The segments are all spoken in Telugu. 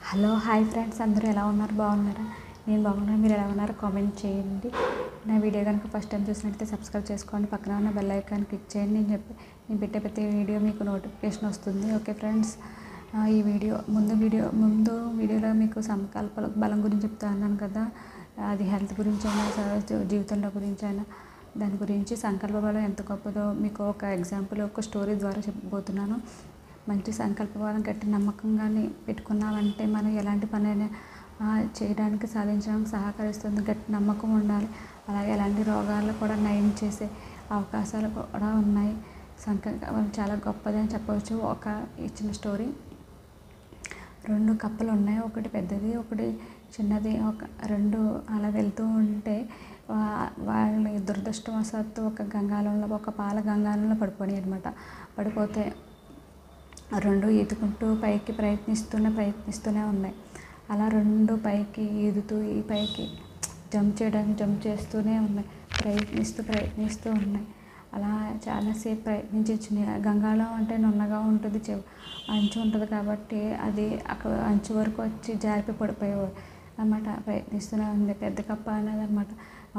హలో హాయ్ ఫ్రెండ్స్, అందరూ ఎలా ఉన్నారు? బాగున్నారా? నేను బాగున్నాను. మీరు ఎలా ఉన్నారో కామెంట్ చేయండి. నా వీడియో కనుక ఫస్ట్ టైం చూసినట్లయితే సబ్స్క్రైబ్ చేసుకోండి, పక్కన ఉన్న బెల్ ఐకాన్ క్లిక్ చేయండి. నేను పెట్టే ప్రతి వీడియో మీకు నోటిఫికేషన్ వస్తుంది. ఓకే ఫ్రెండ్స్, ఈ ముందు వీడియోలో మీకు సంకల్ప బలం గురించి చెప్తా అన్నాను కదా. అది హెల్త్ గురించి అయినా జీవితంలో గురించి అయినా దాని గురించి సంకల్ప బలం ఎంత గొప్పదో మీకు ఒక ఎగ్జాంపుల్, ఒక స్టోరీ ద్వారా చెప్పబోతున్నాను. మంచి సంకల్ప బలం, గట్టి నమ్మకంగానే పెట్టుకున్నామంటే మనం ఎలాంటి పనైనా చేయడానికి, సాధించడానికి సహకరిస్తుంది. గట్టి నమ్మకం ఉండాలి. అలాగే ఎలాంటి రోగాలు కూడా నయం చేసే అవకాశాలు కూడా ఉన్నాయి. సంకల్ప బలం చాలా గొప్పది అని చెప్పవచ్చు. ఒక ఇచ్చిన స్టోరీ, 2 కప్పలు ఉన్నాయి. ఒకటి పెద్దది, ఒకటి చిన్నది. రెండు అలా వెళ్తూ ఉంటే వాళ్ళ దురదృష్టవశాత్తు ఒక పాల గంగాలంలో పడిపోయాయి అనమాట. పడిపోతే 2 ఈదుకుంటూ పైకి ప్రయత్నిస్తూనే ఉన్నాయి. అలా 2 పైకి ఈదుతూ పైకి జంప్ చేస్తూనే ఉన్నాయి. ప్రయత్నిస్తూ ఉన్నాయి. అలా చాలాసేపు ప్రయత్నించి గంగాళం అంటే నున్నగా ఉంటుంది, అంచు ఉంటుంది కాబట్టి అది అక్కడ అంచు వరకు వచ్చి జారిపి పడిపోయేవారు అన్నమాట. ప్రయత్నిస్తూనే ఉంది. పెద్ద కప్ప అనేది అనమాట,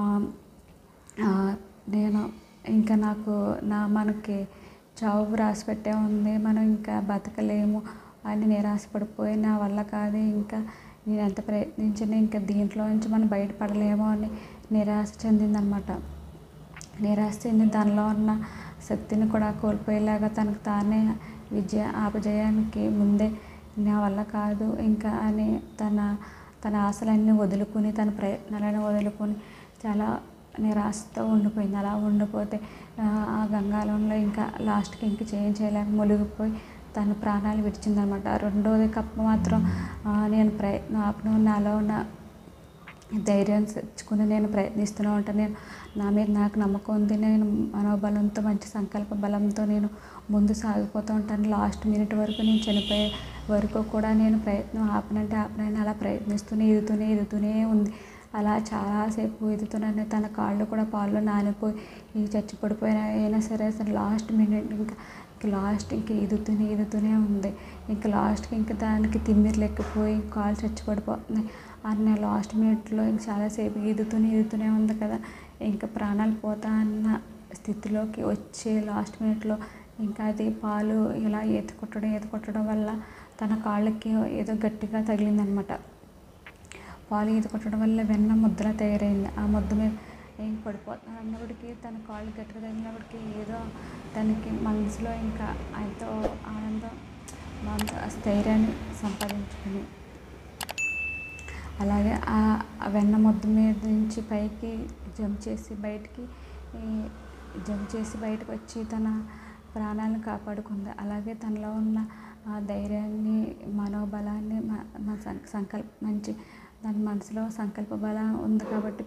నేను ఇంకా మనకి చావు రాసి పెట్టే ఉంది, మనం ఇంకా బతకలేము అని నిరాశపడిపోయి నా వల్ల కాదు, ఇంకా నేను ఎంత ప్రయత్నించినా ఇంకా దీంట్లో నుంచి మనం బయటపడలేమో అని నిరాశ చెందిందనమాట. నిరాశ చెంది దానిలో ఉన్న శక్తిని కూడా కోల్పోయేలాగా తనకు తానే అపజయానికి ముందే నా వల్ల కాదు ఇంకా అని తన ఆశలన్నీ వదులుకొని, తన ప్రయత్నాలను వదులుకొని చాలా నిరాశతో ఉండిపోయింది. అలా ఉండిపోతే ఆ గంగాలంలో ఇంకా లాస్ట్కి ఇంక చేయలేక మునిగిపోయి తన ప్రాణాలు విడిచిందనమాట. రెండోది కప్ప మాత్రం నేను ప్రయత్నం ఆపను, నాలో ఉన్న ధైర్యం తెచ్చుకుని నేను ప్రయత్నిస్తూనే ఉంటాను. నా మీద నాకు నమ్మకం ఉంది, నేను మనోబలంతో, మంచి సంకల్ప బలంతో నేను ముందు సాగిపోతూ ఉంటాను. లాస్ట్ మినిట్ వరకు, నేను చనిపోయే వరకు కూడా నేను ప్రయత్నం ఆపనని అలా ఈదుతూనే ఉంది. అలా చాలాసేపు ఈదుతూనే తన కాళ్ళు కూడా పాల్లో నానిపోయి చచ్చి పడిపోయినా సరే అసలు లాస్ట్ మినిట్ ఇంకా ఈదుతూనే ఉంది. ఇంకా లాస్ట్కి ఇంకా దానికి తిమ్మిరి లెక్కిపోయి కాళ్ళు చచ్చి పడిపోతున్నాయి అన్న లాస్ట్ మినిట్లో ఇంక చాలాసేపు ఈదుతూనే ఉంది కదా. ఇంకా ప్రాణాలు పోతా అన్న స్థితిలోకి వచ్చే లాస్ట్ మినిట్లో ఇంకా అది పాలు ఇలా ఈత కొట్టడం వల్ల తన కాళ్ళకి ఏదో గట్టిగా తగిలిందనమాట. పాలు ఈత కొట్టడం వల్ల వెన్న ముద్దలా తయారైంది. ఆ ముద్ద మీద ఏం పడిపోతున్నాను అన్నప్పటికీ తన కాళ్ళు గట్టిగా తగిలినప్పటికీ ఏదో తనకి మనసులో ఇంకా ఎంతో ఆనందం, స్థైర్యాన్ని సంపాదించుకుని అలాగే ఆ వెన్న ముద్ద మీద నుంచి పైకి జంప్ చేసి బయటకు వచ్చి తన ప్రాణాలను కాపాడుకుంది. అలాగే తనలో ఉన్న ఆ ధైర్యాన్ని, మనోబలాన్ని, దాని మనసులో సంకల్ప బలం ఉంది కాబట్టి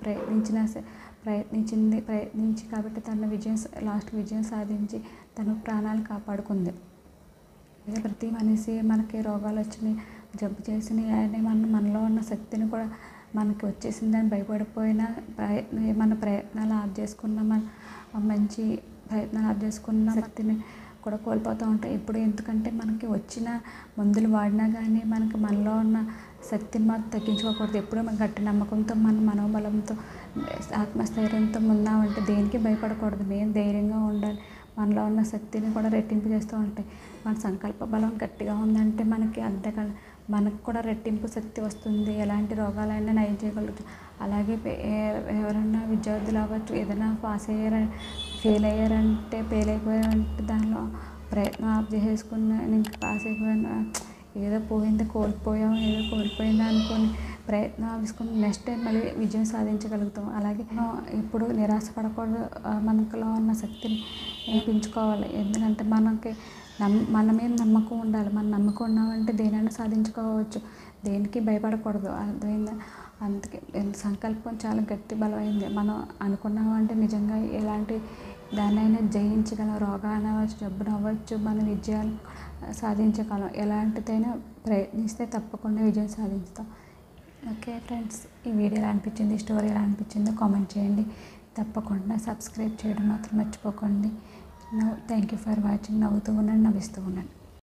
ప్రయత్నించి కాబట్టి లాస్ట్ విజయం సాధించి తన ప్రాణాలు కాపాడుకుంది. అదే ప్రతి మనిషి మనకి రోగాలు వచ్చినాయి, జబ్బు చేసినాయి అని మనలో ఉన్న శక్తిని కూడా మనకి వచ్చేసిందని భయపడిపోయినా మన ప్రయత్నాలు ఆఫ్ చేసుకున్న మంచి ప్రయత్నాలు ఆఫ్ చేసుకున్న శక్తిని కూడా కోల్పోతూ ఉంటాయి. ఇప్పుడు ఎందుకంటే మనకి వచ్చిన మందులు వాడినా కానీ మనలో ఉన్న శక్తిని మాత్రం తగ్గించుకోకూడదు. ఎప్పుడూ మన గట్టి నమ్మకంతో, మన మనోబలంతో, ఆత్మస్థైర్యంతో ఉన్నామంటే దేనికి భయపడకూడదు. మేము ధైర్యంగా ఉండాలి. మనలో ఉన్న శక్తిని కూడా రెట్టింపు చేస్తూ ఉంటాయి. మన సంకల్ప బలం గట్టిగా ఉందంటే మనకు కూడా రెట్టింపు శక్తి వస్తుంది. ఎలాంటి రోగాలైనా నయం చేయగలుగుతాం. అలాగే ఎవరైనా విద్యార్థులు అవ్వచ్చు, ఏదైనా ఫెయిల్ అయిపోయారంటే దానిలో ప్రయత్నం ఆఫ్ చేసేసుకున్న ఇంకా పాస్ అయిపోయినా ఏదో కోల్పోయింది అనుకొని ప్రయత్నం ఆపేసుకుని నెక్స్ట్ టైం మళ్ళీ విజయం సాధించగలుగుతాం. అలాగే ఇప్పుడు నిరాశపడకూడదు. మనలో ఉన్న శక్తిని పెంచుకోవాలి. ఎందుకంటే మన మీద నమ్మకం ఉండాలి. మన నమ్మకం ఉన్నామంటే దేనైనా సాధించుకోవచ్చు. దేనికి భయపడకూడదు. అర్థమైందా? అందుకే సంకల్పం చాలా గట్టి బలమైంది. మనం అనుకున్నామంటే నిజంగా ఎలాంటి దాన్నైనా జయించగలం. రోగాలు అవ్వచ్చు, జబ్బును అవ్వచ్చు, మన విజయాలు సాధించగలం. ఎలాంటిదైనా ప్రయత్నిస్తే తప్పకుండా విజయం సాధిస్తాం. ఓకే ఫ్రెండ్స్, ఈ వీడియో ఎలా అనిపించింది, ఈ స్టోరీ ఎలా అనిపించిందో కామెంట్ చేయండి. తప్పకుండా సబ్స్క్రైబ్ చేయడం మాత్రం మర్చిపోకండి. Thank you for watching. నవ్వుతూ ఉండండి, నవ్విస్తూ ఉండండి.